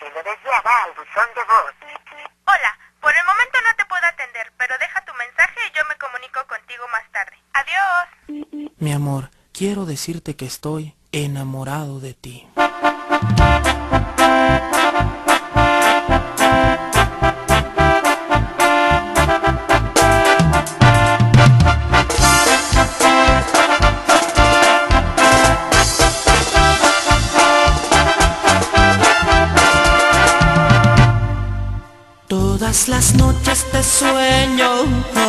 lo desviará al buzón de voz. Hola, por el momento no te puedo atender, pero deja tu mensaje y yo me comunico contigo más tarde. Adiós. Mi amor, quiero decirte que estoy enamorado de ti. Todas las noches te sueño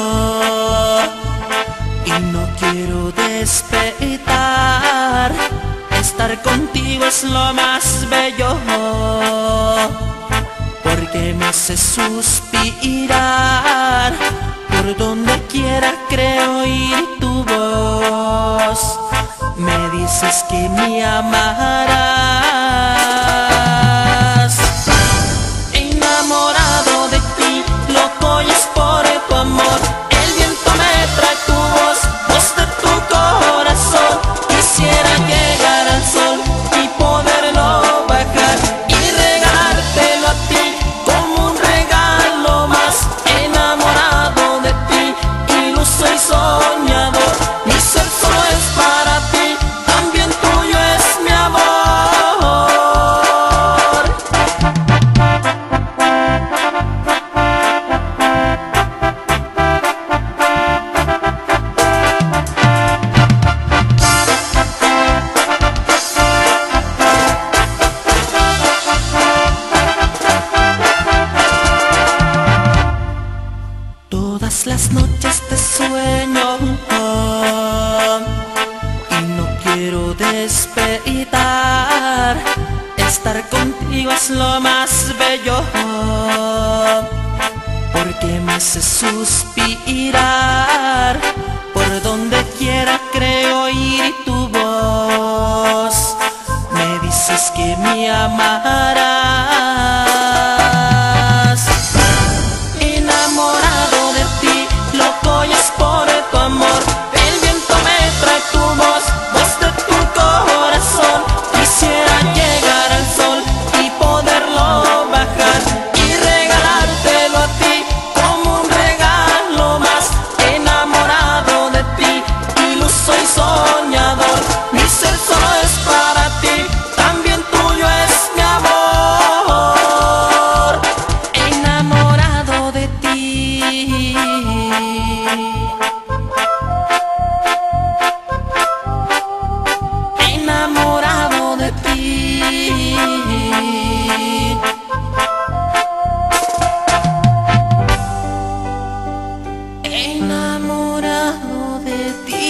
y no quiero despertar. Estar contigo es lo más bello, porque me hace suspirar. Por donde quiera creo oír tu voz. Me dices que me amarás. Enamorado de ti, loco y es por tu amor. El viento me trae tu voz, voz de tu corazón. Quisiera llegar al sol y poderlo bajar y regalártelo a ti como un regalo más. Enamorado de ti, iluso y soñador. Mi ser solo es para ti, también tuyo es mi amor. Todas las noches te sueño y no quiero despertar. Estar contigo es lo más bello, porque me hace suspirar. Por donde quiera creo oír tu voz. Me dices que me amarás. Enamorado de ti, loco y es por tu amor. El viento me trae tu voz, voz de tu corazón. Quisiera llegar al sol y poderlo bajar y regalártelo a ti como un regalo más. Enamorado de ti, iluso y soñador. Mi ser solo es para ti, también tuyo es mi amor. Enamorado de ti. Enamorado de ti. Enamorado de ti.